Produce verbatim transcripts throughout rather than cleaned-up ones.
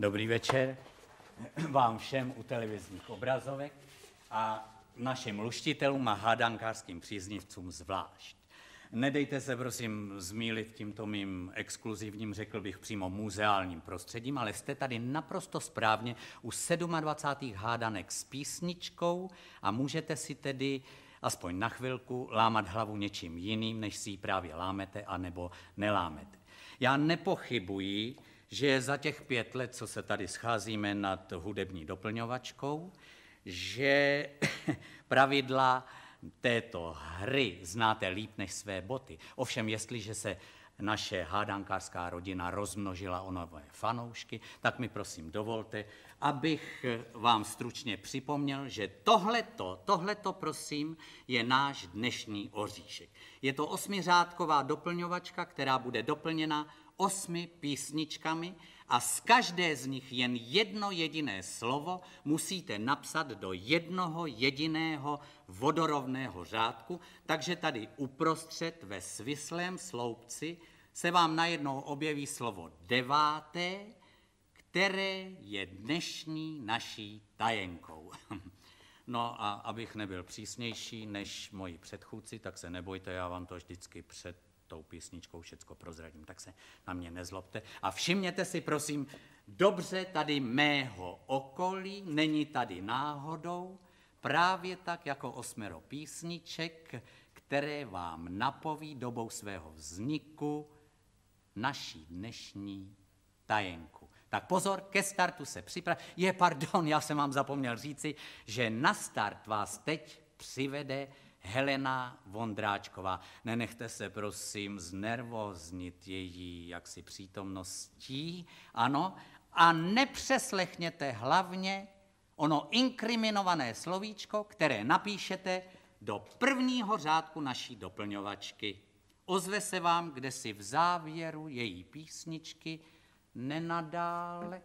Dobrý večer vám všem u televizních obrazovek a našim luštitelům a hádankářským příznivcům zvlášť. Nedejte se prosím zmýlit tímto mým exkluzivním, řekl bych přímo muzeálním prostředím, ale jste tady naprosto správně u dvacátých sedmých hádanek s písničkou a můžete si tedy aspoň na chvilku lámat hlavu něčím jiným, než si ji právě lámete, anebo nelámete. Já nepochybuji, že za těch pět let, co se tady scházíme nad hudební doplňovačkou, že pravidla této hry znáte líp než své boty. Ovšem, jestliže se naše hádankářská rodina rozmnožila o nové fanoušky, tak mi prosím dovolte, abych vám stručně připomněl, že tohleto, tohleto prosím, je náš dnešní oříšek. Je to osmiřádková doplňovačka, která bude doplněna osmi písničkami a z každé z nich jen jedno jediné slovo musíte napsat do jednoho jediného vodorovného řádku, takže tady uprostřed ve svislém sloupci se vám najednou objeví slovo deváté, které je dnešní naší tajenkou. No a abych nebyl přísnější než moji předchůdci, tak se nebojte, já vám to vždycky před tou písničkou všecko prozradím, tak se na mě nezlobte. A všimněte si, prosím, dobře tady mého okolí, není tady náhodou, právě tak jako osmero písniček, které vám napoví dobou svého vzniku naší dnešní tajenku. Tak pozor, ke startu se připrav. Je, pardon, já jsem vám zapomněl říci, že na start vás teď přivede Helena Vondráčková. Nenechte se, prosím, znervoznit její jaksi přítomností, ano, a nepřeslechněte hlavně ono inkriminované slovíčko, které napíšete do prvního řádku naší doplňovačky. Ozve se vám kdesi v závěru její písničky nenadále,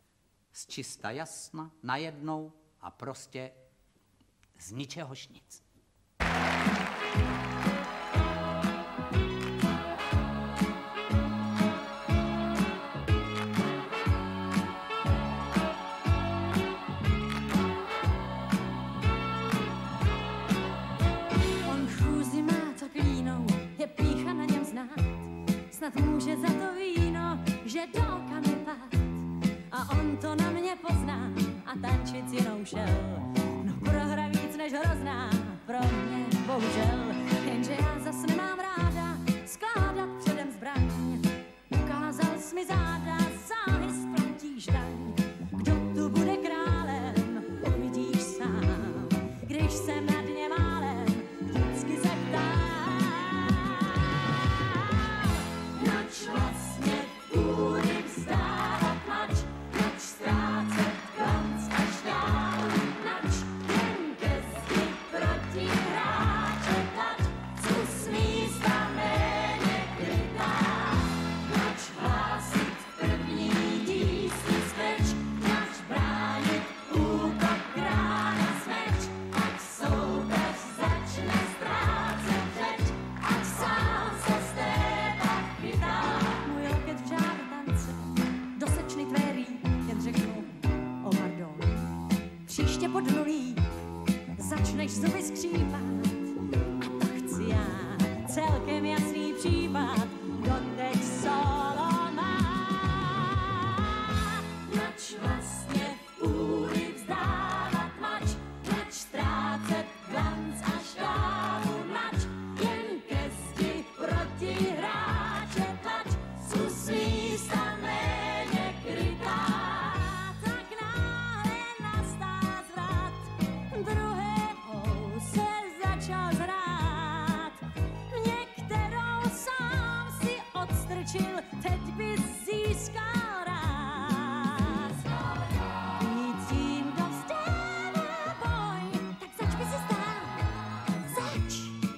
z čista jasna, najednou a prostě z ničehož nic. Snad může za to víno, že dálka nepad. A on to na mě pozná a tančit s jinou šel. No prohra víc než hrozná, pro mě bohužel. Jenže já zas nemám ráda skládat předem zbraň. Ukázal jsi mi záda, záhy splatíš daň. Kdo tu bude králem, uvidíš sám. Když jsem nad ně málem, vždycky se ptám. Vlastně půjde vstávat mač, nač ztrácet klanc a šťál, nač jen ke zdi proti hráče tlač, co smí sta méně krytá, nač hlásit první dísní zveč, nač bránit útok krána smeč, ať soupeř začne ztrácet řeč, ať sám se z této chytá. Příště pod nulí začneš zuby skřípat a to chci já, celkem jasný případ, doteď solo má. Nač vlastně v půli vzdávat mač, nač ztrácet glanc a šťávu nač, jen ke zdi proti hráče tlač, sus místa méně krytá. Druhého se začal zhrát, některou sám si odstrčil, teď bys získal rád. Víc jim to vzdává boj, tak zač by si stál, zač.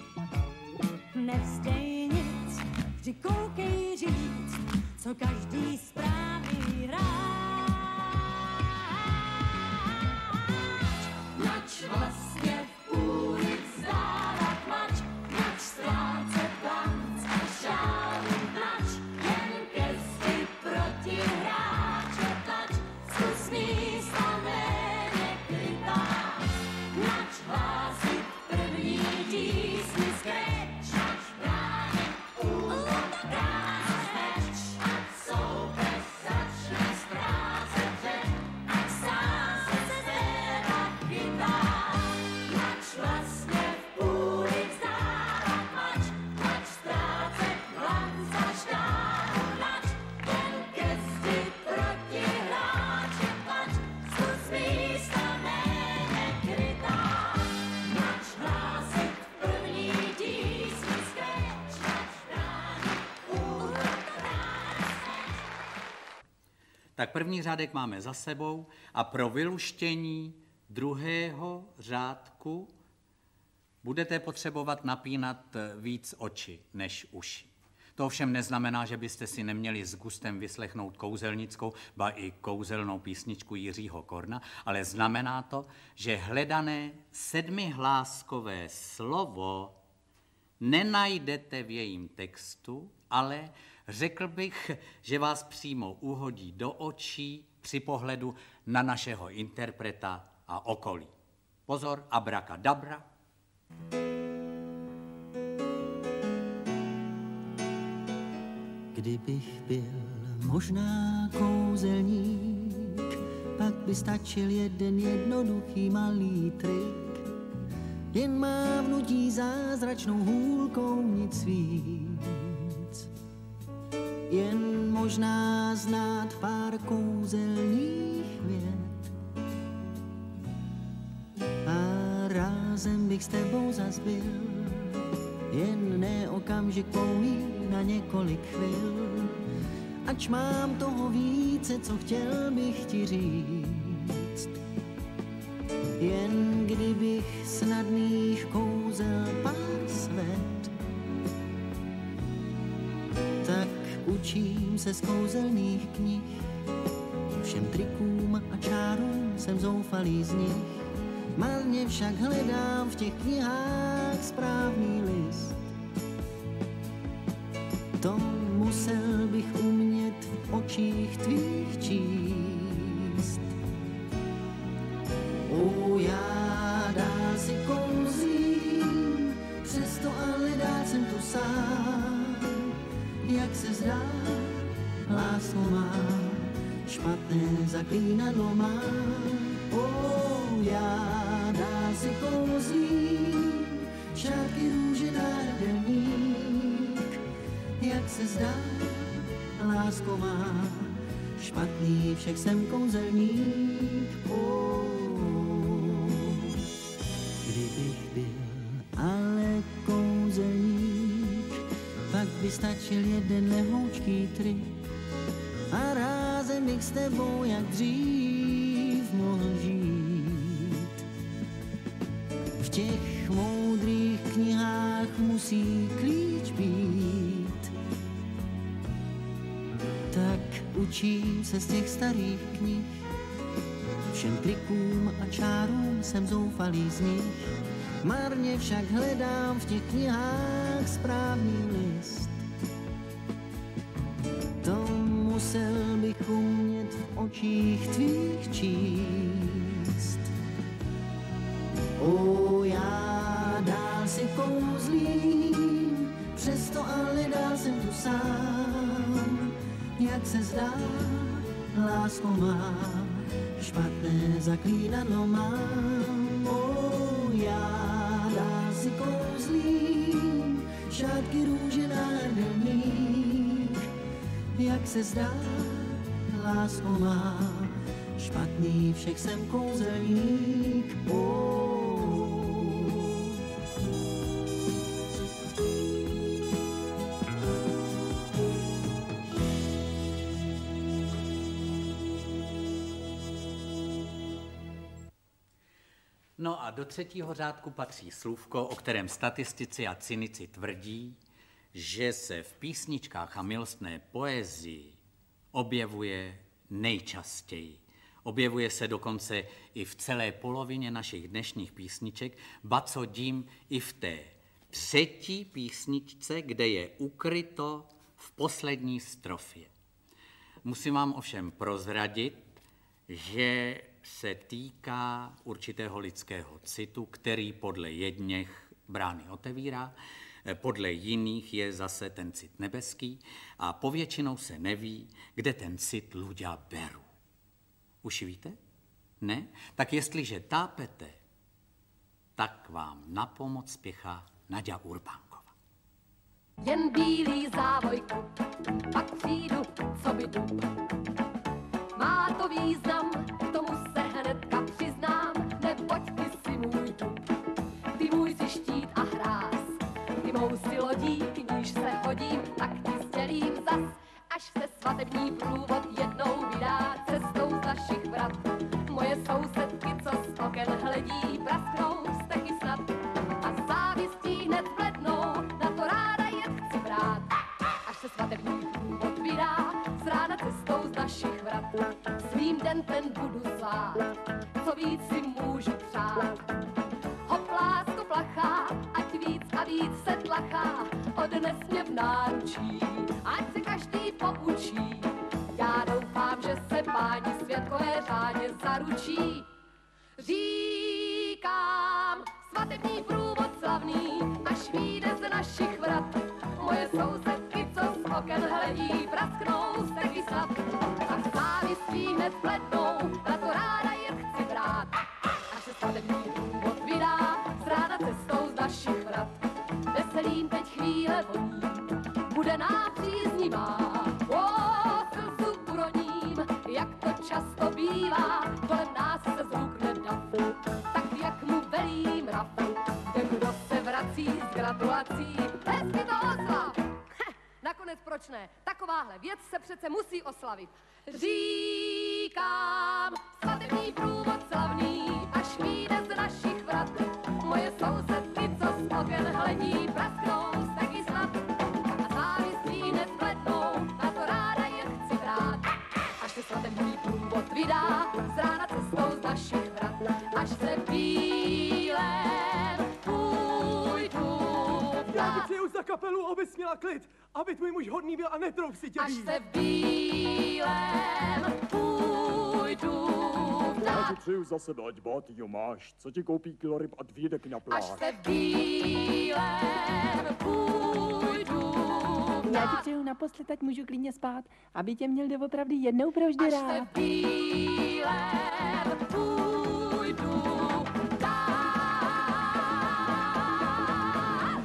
Nevzdej nic, vždy koukej říct, co každý správný rád. Nač vlastně v půli vzdávat mač, nač ztrácet glanc a šálu nač, jen ke zdi proti Tak první řádek máme za sebou a pro vyluštění druhého řádku budete potřebovat napínat víc oči než uši. To ovšem neznamená, že byste si neměli s gustem vyslechnout kouzelnickou, ba i kouzelnou písničku Jiřího Korna, ale znamená to, že hledané sedmihláskové slovo nenajdete v jejím textu, ale řekl bych, že vás přímo uhodí do očí při pohledu na našeho interpreta a okolí. Pozor, abrakadabra. Kdybych byl možná kouzelník, pak by stačil jeden jednoduchý malý trik. Jen mávnutí zázračnou hůlkou, nic víc. Jen možná znát pár kouzelných vět. A rázem bych s tebou zas byl, jen ne okamžik pouhý na několik chvil. Ač mám toho více, co chtěl bych ti říct. Jen kdybych snadných kouzel pár svět, tak učím se z kouzelných knih. Všem trikům a čárům jsem zoufalý z nich. Marně však hledám v těch knihách správný list. To musel bych umět v očích tvých číst. O, já dál si kouzlím, přesto ale dál jsem tu sám. Jak se zdá, lásko má, špatné zaklínadlo má. O, já dál si kouzlím, šárky růže náhrdelník. Jak se zdá, lásko má, špatný však jsem kouzelník. Oh, kdybych byl ale kouzelník, pak by stačil jeden lehoučký trik a rázem bych s tebou jak dřív mohl žít. V těch moudrých knihách musí klíč být, tak učím se z těch starých knih. Všem trikům a čárům jsem zoufalý z nich. Marně však hledám v těch knihách správný list. To musel bych umět v očích tvých číst. O, já dál si kouzlím, přesto ale dál jsem tu sám. Jak se zdá, lásko má, špatné zaklínadlo mám. O, já dál si kouzlím, šátky růže náhrdelník. Jak se zdá, lásko má, špatný všech jsem kouzelník. O, No a do třetího řádku patří slůvko, o kterém statistici a cynici tvrdí, že se v písničkách a milostné poezii objevuje nejčastěji. Objevuje se dokonce i v celé polovině našich dnešních písniček, ba co dím i v té třetí písničce, kde je ukryto v poslední strofě. Musím vám ovšem prozradit, že se týká určitého lidského citu, který podle jedněch brány otevírá, podle jiných je zase ten cit nebeský a povětšinou se neví, kde ten cit ľudia berou. Už víte? Ne? Tak jestliže tápete, tak vám na pomoc spěchá Naďa Urbánková. Jen bílý závojku, pak přijdu, co by jdu. Má to význam, k tomu se hnedka přiznám, neboť ty si můj tu. Ty můj si štít a hráz, ty mou si lodí, k níž se hodím, tak ty sdělím zas, až se svatební průvod jednou vydá. jen ten budu zvát, co víc si můžu přát. Hop, lásko plachá, ať víc a víc se tlachá, odnes mě v náručí, ať se každý poučí. Já doufám, že se páni světkové řádě zaručí. Říkám, svatební průvod slavný, až vyjde z našich vrat. Moje sousedky, co z oken hledí, prasknou se vyslat. A závistí hned pletnou, na to ráda je chci brát. Až se svatební průvod vydá, z rána cestou z našich vrat. Veselým teď chvíle voní, bude nám příznivá. O, slzu uroním, jak to často bývá, kolem nás se zhukne dav, tak jak mu velí mrav. Ten, kdo se vrací z gratulací, hezky to oslav. Heh, nakonec proč ne? Takováhle věc se přece musí oslavit. Říkám, svatební průvod slavný, až vyjde z našich vrat. Moje sousedky, co z oken hledí, prasknou se vyslat. A závistí hned pletnou, na to ráda je chci brát. Až se svatební průvod vydá, z rána cestou z našich vrat. Až se bílem půjdu Já ti vdát. přeju za kapelu, aby směla klid, aby tvůj muž hodný byl a netrouf si tě Až víc. se bílem půjdu Já vdát. ti přeju za sebe, ať bátýho máš, co ti koupí kilo ryb a dvídek na Až pláž. se bílem půjdu Já ti vdát. přeju naposled, ať můžu klidně spát, aby tě měl doopravdy jednou provždy Až se rád. bílem půjdu vdát.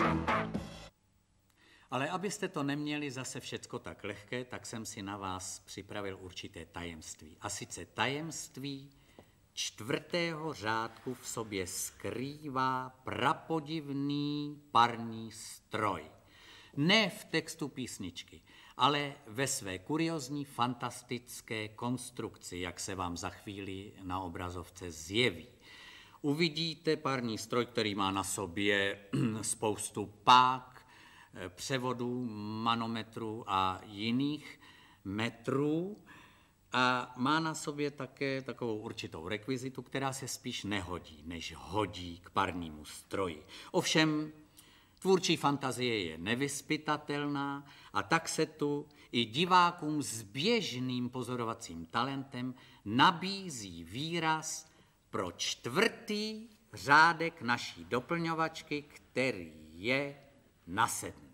Ale abyste to neměli zase všecko tak lehké, tak jsem si na vás připravil určité tajemství. A sice tajemství čtvrtého řádku v sobě skrývá prapodivný parní stroj. Ne v textu písničky, ale ve své kuriozní fantastické konstrukci, jak se vám za chvíli na obrazovce zjeví. Uvidíte parní stroj, který má na sobě spoustu pák, převodů, manometrů a jiných metrů a má na sobě také takovou určitou rekvizitu, která se spíš nehodí, než hodí k parnímu stroji. Ovšem, tvůrčí fantazie je nevyzpytatelná a tak se tu i divákům s běžným pozorovacím talentem nabízí výraz pro čtvrtý řádek naší doplňovačky, který je na sedm.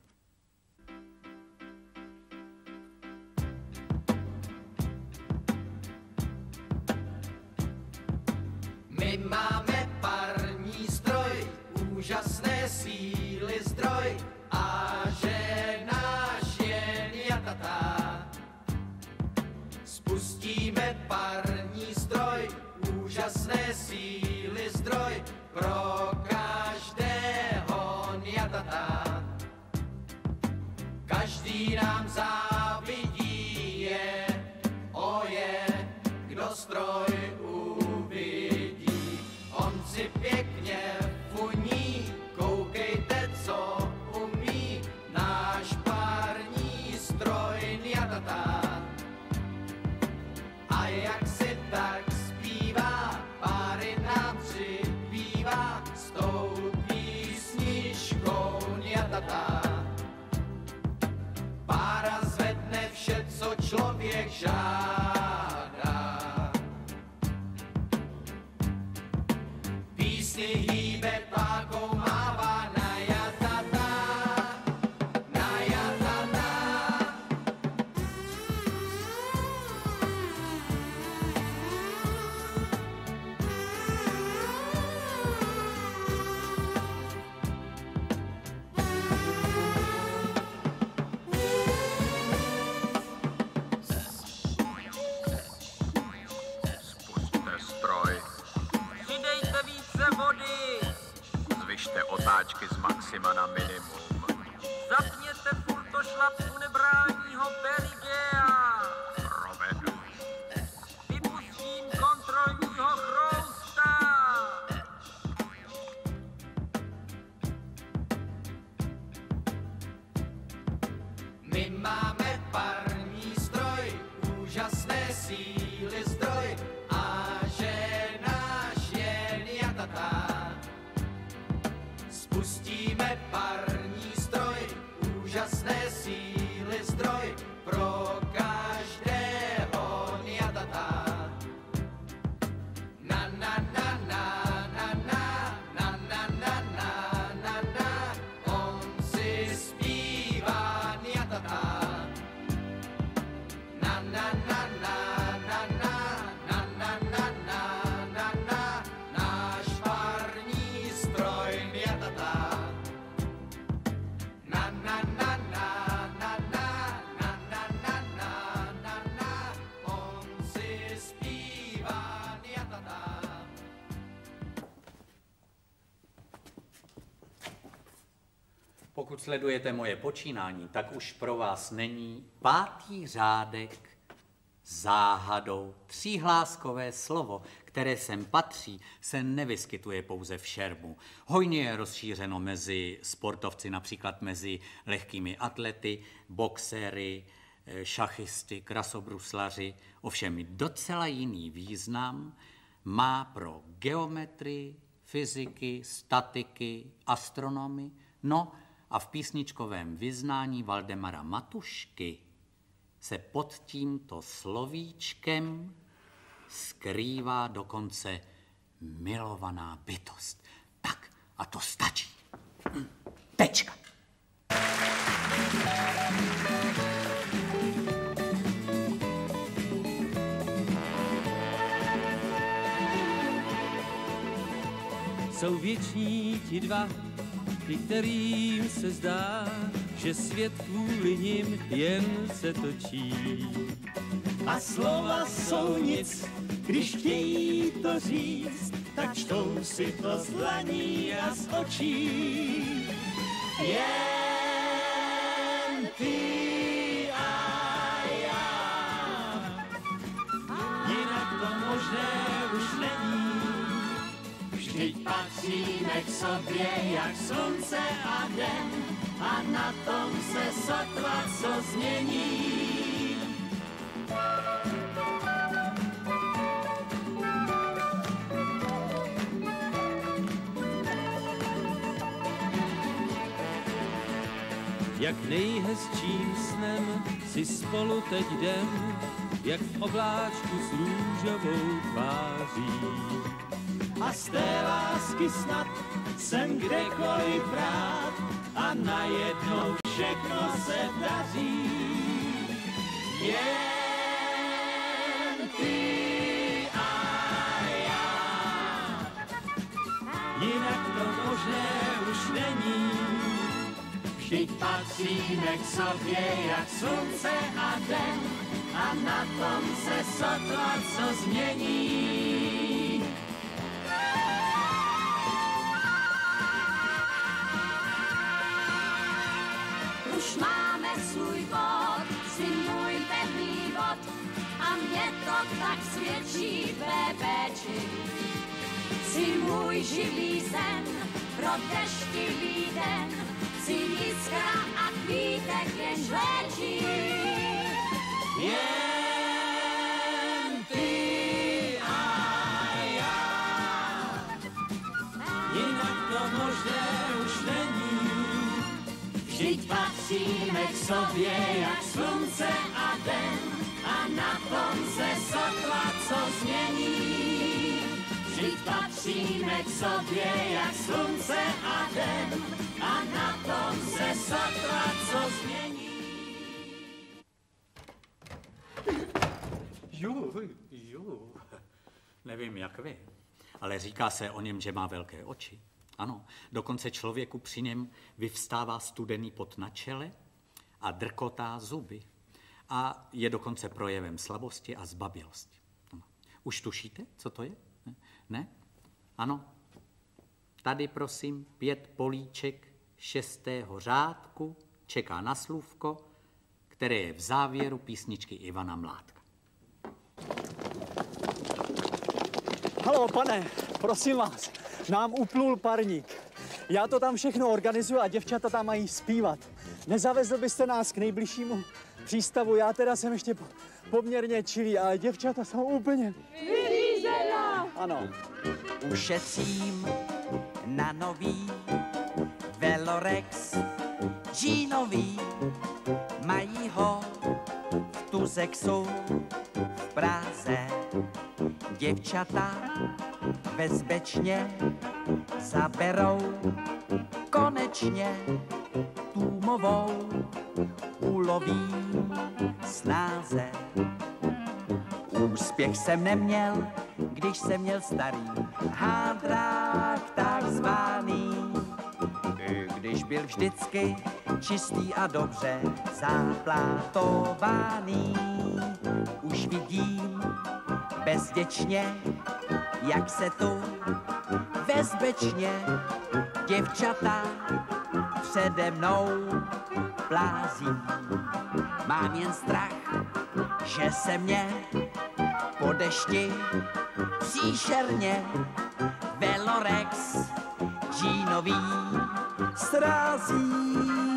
My máme parní stroj, úžasné síly zdroj, a že náš jen jatata. Spustíme parní stroj, úžasné síly zdroj, pro každého jatata. Každý nám závidí je, oje, kdo stroj uvidí. On si pěkně funí, koukejte, co umí náš pární stroj njatata. A jak si tak zpívá, páry nám přibývá s tou písničkou njatata. Pára zvedne vše, co člověk žádá. Písni hýbe pákou, mává na jatata, na jatata. Spusťte stroj, Přidejte více vody, zvyšte otáčky z maxima na minimum. zapněte furtošlapku nebrálního Berigea, Provedu. vypustím kontrolního chrousta. My máme parní stroj, úžasné síly zdroj, máte zdroj pro každého jatata. Na na na na na na na na na na na na, on si zpívá jatata. Na na na na na na na na na na na na, náš parní stroj jatata. Na na na na na na na na na na na na, on si zpívá jatata. Pokud sledujete moje počínání, tak už pro vás není pátý řádek záhadou. Tříhláskové slovo, které sem patří, se nevyskytuje pouze v šermu. Hojně je rozšířeno mezi sportovci, například mezi lehkými atlety, boxéry, šachisty, krasobruslaři. Ovšem docela jiný význam má pro geometrii, fyziky, statiky, astronomii, no a v písničkovém vyznání Valdemara Matušky se pod tímto slovíčkem skrývá dokonce milovaná bytost. Tak, a to stačí. Tečka. Jsou věční ti dva, ty, kterým se zdá, že svět kvůli nim jen se točí. A slova jsou nic, když chtějí to říct, tak čtou si to z dlaní a z očí. Jen ty a já, jinak to možné už není. Vždyť patříme k sobě jak slunce a den, a na tom se sotva co změní. Jak nejhezčím snem si spolu teď jdem, jak v obláčku s růžovou tváří. A z té lásky snad jsem kdekoliv rád a najednou všechno se daří. Jen ty a já, jinak to možné už není. Vždyť patříme k sobě jak slunce a den a na tom se sotva co změní. Už máme svůj bod, si můj pevný bod a mě to tak svědčí bébéči. Si můj živý sen pro deštivý den, si jiskra a kvítek jenž léčí. Jen ty a já, jinak to možné už není. Vždyť patříme k sobě jak slunce a den a na tom se sotva co změní. Vždyť patříme k sobě jak slunce a den a na tom se sotva co změní. Ju, ju. Nevím, jak vy, ale říká se o něm, že má velké oči. Ano, dokonce člověku při něm vyvstává studený pot na čele a drkotá zuby. A je dokonce projevem slabosti a zbabělosti. Už tušíte, co to je? Ne? ne? Ano. Tady, prosím, pět políček šestého řádku čeká na slůvko, které je v závěru písničky Ivana Mládka. Haló, pane, prosím vás, nám uplul parník. Já to tam všechno organizuju a děvčata tam mají zpívat. Nezavezl byste nás k nejbližšímu přístavu? Já teda jsem ještě po, poměrně čilý, ale děvčata jsou úplně... Vyřízeno! Ano. Ušetřím na nový Velorex džínový. mají ho v Tuzexu v Praze. Děvčata bezpečně zaberou konečně tůmovou ulovím snáze. Úspěch jsem neměl, když jsem měl starý hádrák takzvaný, když byl vždycky čistý a dobře zaplátovaný. Už vidím bezděčně, jak se tu bezpečně děvčata přede mnou plází. Mám jen strach, že se mě po dešti příšerně Velorex džínový srazí.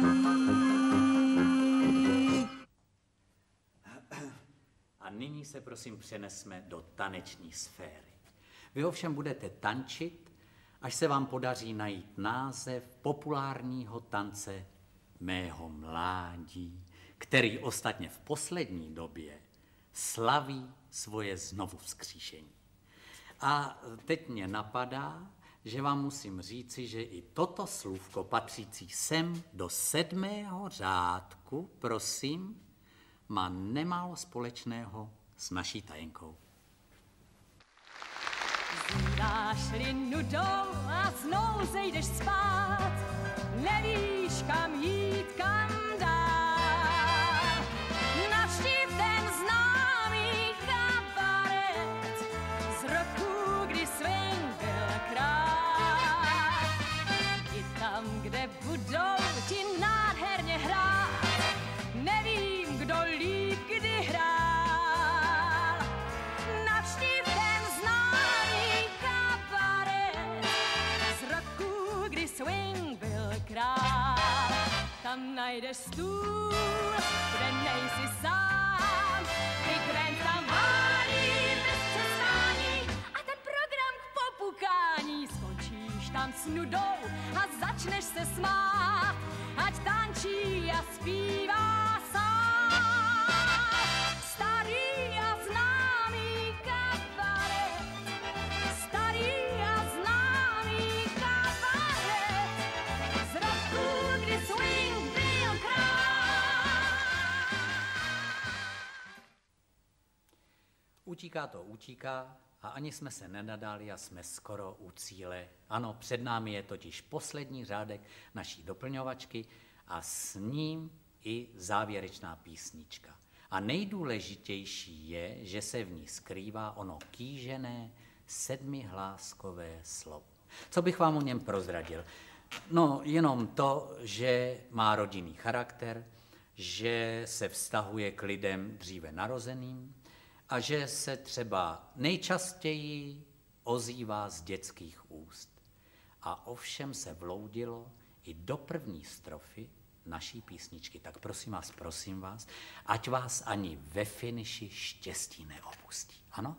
A nyní se prosím přenesme do taneční sféry. Vy ovšem budete tančit, až se vám podaří najít název populárního tance mého mládí, který ostatně v poslední době slaví svoje znovuvzkříšení. A teď mě napadá, že vám musím říci, že i toto slůvko patřící sem do sedmého řádku, prosím, má nemálo společného s naší tajenkou. Zdáš-li nudou a znovu zejdeš spát, nevíš, kam jít, kam dál. Navštív ten známý kabaret z roku, kdy swing byl král. I tam, kde budou ti nádherně hrát, nevím, kdo líp kdy hrál. Navštív ten známý kabaret z roku, kdy swing byl král. Tam najdeš stůl, kde nejsi sám, kdy Grand tam válí bez přestání a ten program k popukání. Skončíš tam s nudou a začneš se smát, ať tančí a zpívá sám. Starý a známý kabaret, starý a známý kabaret z roku, kdy swing byl král. Utíká to utíká a ani jsme se nenadali a jsme skoro u cíle. Ano, před námi je totiž poslední řádek naší doplňovačky a s ním i závěrečná písnička. A nejdůležitější je, že se v ní skrývá ono kýžené sedmihláskové slovo. Co bych vám o něm prozradil? No, jenom to, že má rodinný charakter, že se vztahuje k lidem dříve narozeným a že se třeba nejčastěji ozývá z dětských úst. A ovšem se vloudilo i do první strofy naší písničky. Tak prosím vás, prosím vás, ať vás ani ve finiši štěstí neopustí. Ano?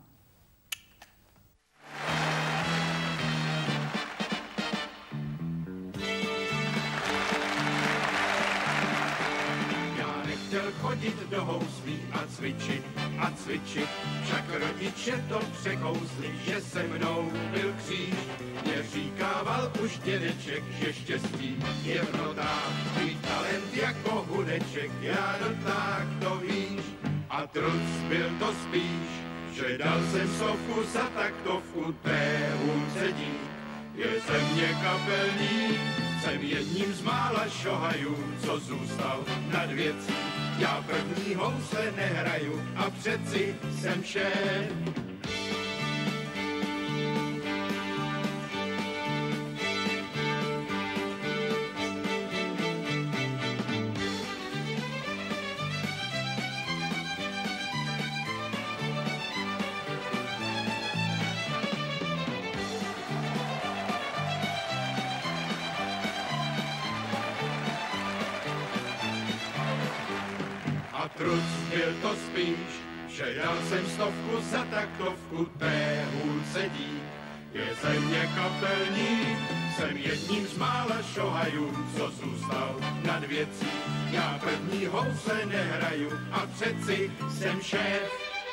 Já nechtěl chodit do houslí a cvičit a cvičit, však rodiče to překousli, že se mnou byl kříž. Mě říkával už dědeček, že štěstí je v notách, mít talent jako hudeček, já no tak to víš. A truc byl to spíš, že dal jsem sovku za taktovku té hůlce dít. Je ze mě kapelník, jsem jedním z mála šohajů, co zůstal nad věcí. Já první housle nehraju a přeci jsem šéf. Truc byl to spíš, že dal jsem stovku za taktovku té hůlce dít. je ze mě kapelník. Jsem jedním z mála šohajů, co zůstal nad věcí. Já první house nehraju a přeci jsem šéf.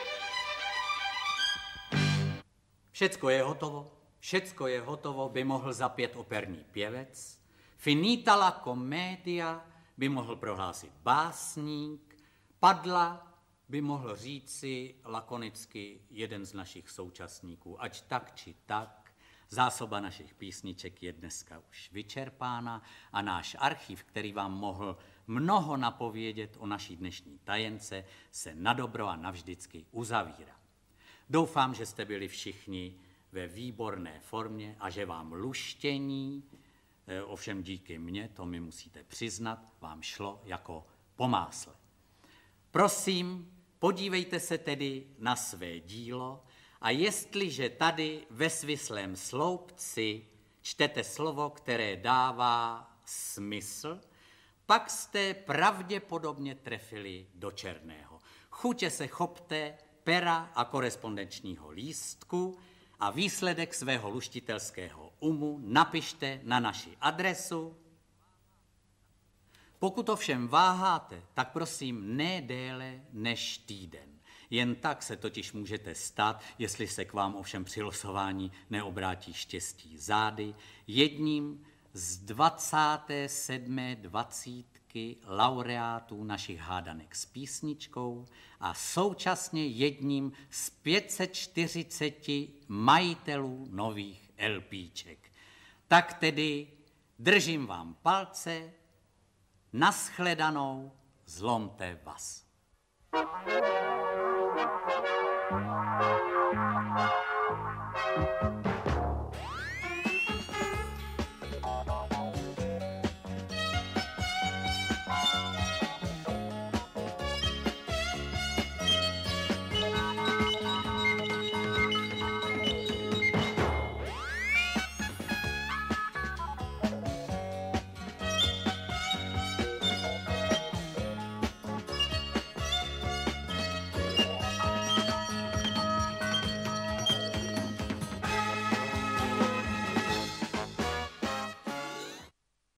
Všecko je hotovo, všecko je hotovo, by mohl zapět operní pěvec. Finita la commedia by mohl prohlásit básník. Padla by mohl říci lakonicky jeden z našich současníků. Ať tak či tak, zásoba našich písniček je dneska už vyčerpána a náš archiv, který vám mohl mnoho napovědět o naší dnešní tajence, se nadobro a navždycky uzavírá. Doufám, že jste byli všichni ve výborné formě a že vám luštění, ovšem díky mně, to mi musíte přiznat, vám šlo jako po másle. Prosím, podívejte se tedy na své dílo a jestliže tady ve svislém sloupci čtete slovo, které dává smysl, pak jste pravděpodobně trefili do černého. Chutě se chopte pera a korespondenčního lístku a výsledek svého luštitelského umu napište na naši adresu. Pokud ovšem váháte, tak prosím ne déle než týden. Jen tak se totiž můžete stát, jestli se k vám ovšem při losování neobrátí štěstí zády, jedním z dvacáté sedmé dvacítky laureátů našich hádanek s písničkou a současně jedním z pět set čtyřiceti majitelů nových LPček. Tak tedy držím vám palce, naschledanou, zlomte vás. Thank you.